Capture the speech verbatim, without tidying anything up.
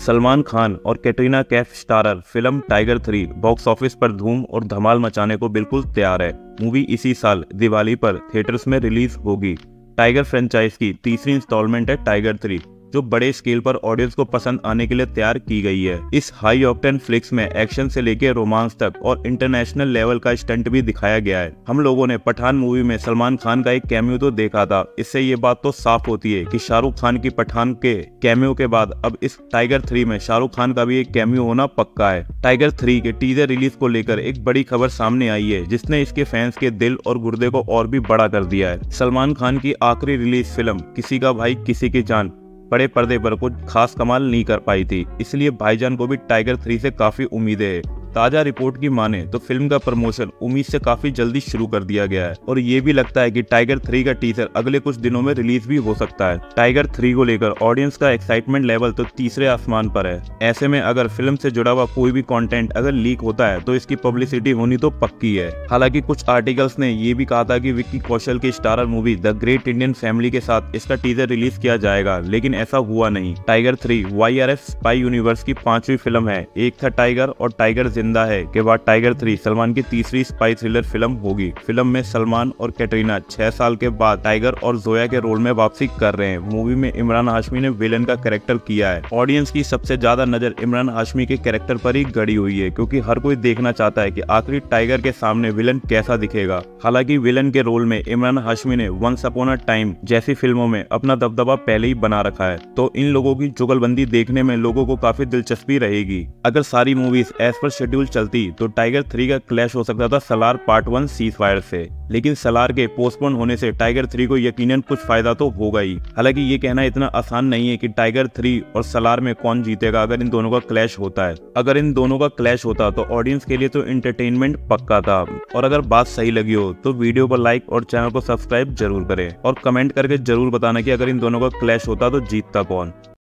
सलमान खान और Katrina Kaif starrer film Tiger three box office पर धूम और धमाल मचाने को बिल्कुल तैयार है। मूवी इसी साल दिवाली पर थिएटर्स में रिलीज होगी। टाइगर फ्रेंचाइज की तीसरी इंस्टॉलमेंट है टाइगर थ्री, जो बड़े स्केल पर ऑडियंस को पसंद आने के लिए तैयार की गई है। इस हाई ऑक्टेन फ्लिक्स में एक्शन से लेकर रोमांस तक और इंटरनेशनल लेवल का स्टंट भी दिखाया गया है। हम लोगों ने पठान मूवी में सलमान खान का एक कैमियो तो देखा था, इससे ये बात तो साफ होती है कि शाहरुख खान की पठान के कैमियो के बाद अब इस टाइगर थ्री में शाहरुख खान का भी एक कैमियो होना पक्का है। टाइगर थ्री के टीजर रिलीज को लेकर एक बड़ी खबर सामने आई है, जिसने इसके फैंस के दिल और गुर्दे को और भी बड़ा कर दिया है। सलमान खान की आखिरी रिलीज फिल्म किसी का भाई किसी की जान बड़े पर्दे पर कुछ खास कमाल नहीं कर पाई थी, इसलिए भाईजान को भी टाइगर थ्री से काफी उम्मीदें है। ताजा रिपोर्ट की माने तो फिल्म का प्रमोशन उम्मीद से काफी जल्दी शुरू कर दिया गया है और ये भी लगता है कि टाइगर थ्री का टीजर अगले कुछ दिनों में रिलीज भी हो सकता है। टाइगर थ्री को लेकर ऑडियंस का एक्साइटमेंट लेवल तो तीसरे आसमान पर है। ऐसे में अगर फिल्म से जुड़ा हुआ कोई भी कंटेंट अगर लीक होता है तो इसकी पब्लिसिटी होनी तो पक्की है। हालांकि कुछ आर्टिकल्स ने ये भी कहा था कि विक्की कौशल की starrer movie the great Indian family के साथ इसका टीजर रिलीज किया जाएगा, लेकिन ऐसा हुआ नहीं। Tiger three Y R F spy universe की पांचवी फिल्म है। एक था टाइगर और टाइगर जिंदा है के बाद टाइगर थ्री सलमान की तीसरी स्पाई थ्रिलर फिल्म होगी। फिल्म में सलमान और कैटरीना छह साल के बाद टाइगर और जोया के रोल में वापसी कर रहे हैं। मूवी में इमरान हाशमी ने विलन का कैरेक्टर किया है। ऑडियंस की सबसे ज्यादा नजर इमरान हाशमी के कैरेक्टर पर ही गड़ी हुई है, क्योंकि हर कोई देखना चाहता है कि आखिरी टाइगर के सामने विलन कैसा दिखेगा। हालांकि विलन के रोल में इमरान हाशमी ने वंस अपॉन अ टाइम जैसी फिल्मों में अपना दबदबा पहले ही बना रखा है, तो इन लोगों की जुगलबंदी देखने में लोगों को काफी दिलचस्पी रहेगी। अगर सारी मूवीज एज पर शेड्यूल चलती तो टाइगर थ्री का क्लैश हो सकता था Salaar part one ceasefire से, लेकिन सलार के पोस्टपोन होने से टाइगर थ्री को यकीनन कुछ फायदा तो होगा ही। हालांकि ये कहना इतना आसान नहीं है कि टाइगर थ्री और सलार में कौन जीतेगा अगर इन दोनों का क्लैश होता है। अगर इन दोनों का क्लैश होता तो ऑडियंस के लिए तो एंटरटेनमेंट पक्का था। और अगर बात सही लगी हो तो वीडियो पर लाइक और चैनल को सब्सक्राइब जरूर करें और कमेंट करके जरूर बताना कि अगर इन दोनों का क्लैश होता तो जीतता कौन।